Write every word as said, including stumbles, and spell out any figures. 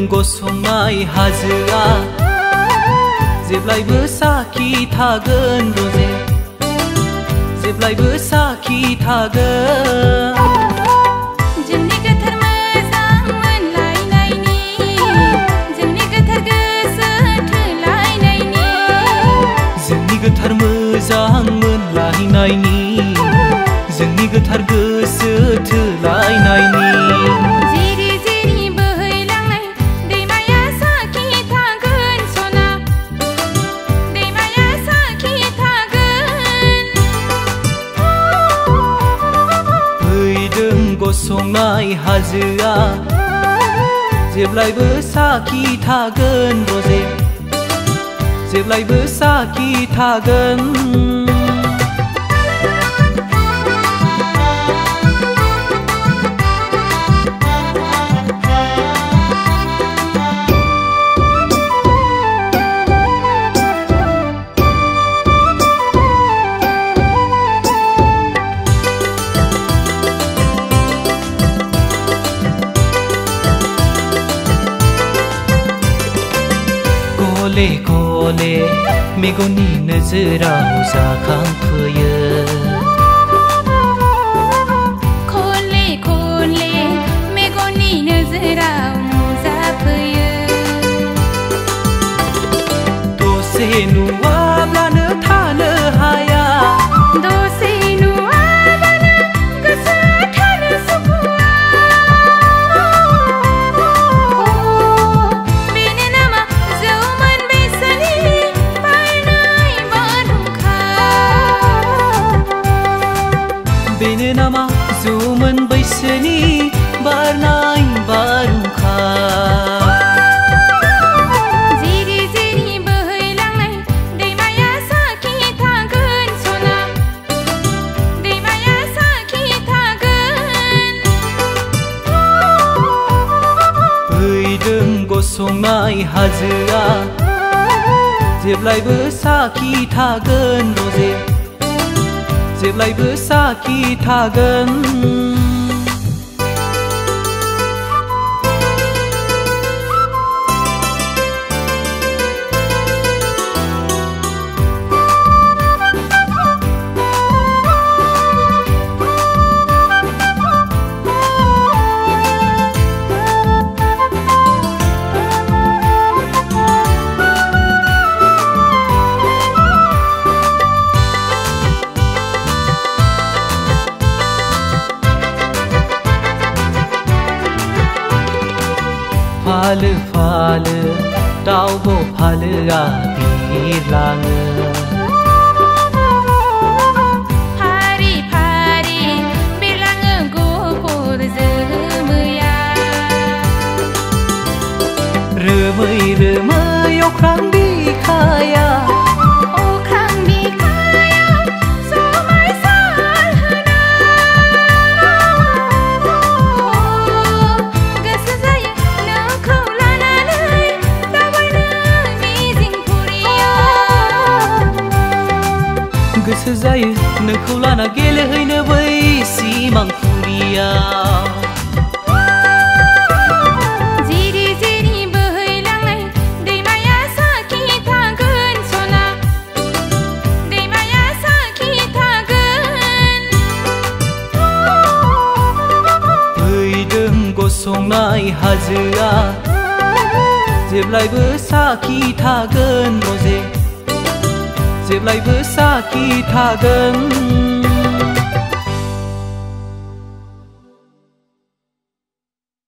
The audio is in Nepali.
गसंनाय हाजोआ जेब्लायबो साखि थागोन रजे जेब्लायबो साखि थागोन जोंनि गोथार मोजां मोनलायनायनि जोंनि गोथार गोसो थोलायनायनि जोंनि गोथार मोजां मोनलायनायनि जोंनि गोथार गोसो थोलायनायनि जिरि जिरि बोहैलांनाय दैमाया साखि थागोन सना दैमाया साखि थागोन फैदों गसंनाय हाजोआ जेब्लायबो साखि थागोन रजे जेब्लायबो साखि थागोन गले गले मेगननि नोजोराव जाखांफैयो खले खले मेगननि नोजोराव नुजाफैयो दसे नुवाब्लानो थानो हाया दसे नुवाब्लानो गोसोआ थानो सुखुआ बेनो नामा जौमोन बैसोनि बारनाय बारहुंखा बेनो नामा जौमोन बैसोनि बारनाय बारहुंखा जिरि जिरि बोहैलांनाय दैमाया साखि थागोन सना दैमाया साखि थागोन फैदों गसंनाय हाजोआ जेब्लायबो साखि थागोन रजे जेब्लायबो साखि थागोन फालो फालो दाउब' फालोआ बिरलाङो फारि फारि बिरलाङो गुफुर जोमैया रोमै रोमै अख्रां बिखाया अख्रां बिखायाव समायसारहोना गोसो जायो नोंखौ लानानै दावबायनो मिजिंफुरिया गोसो जायो नोंखौ लाना गेलेहैनो बै सिमांफुरियाव जिरि जिरि बोहैलांनाय दैमाया साखि थागोन सना दैमाया साखि थागोन फैदों गसंनाय हाजोआ जेब्लायबो साखि थागोन रजे जेब्लायबो साखि थागोन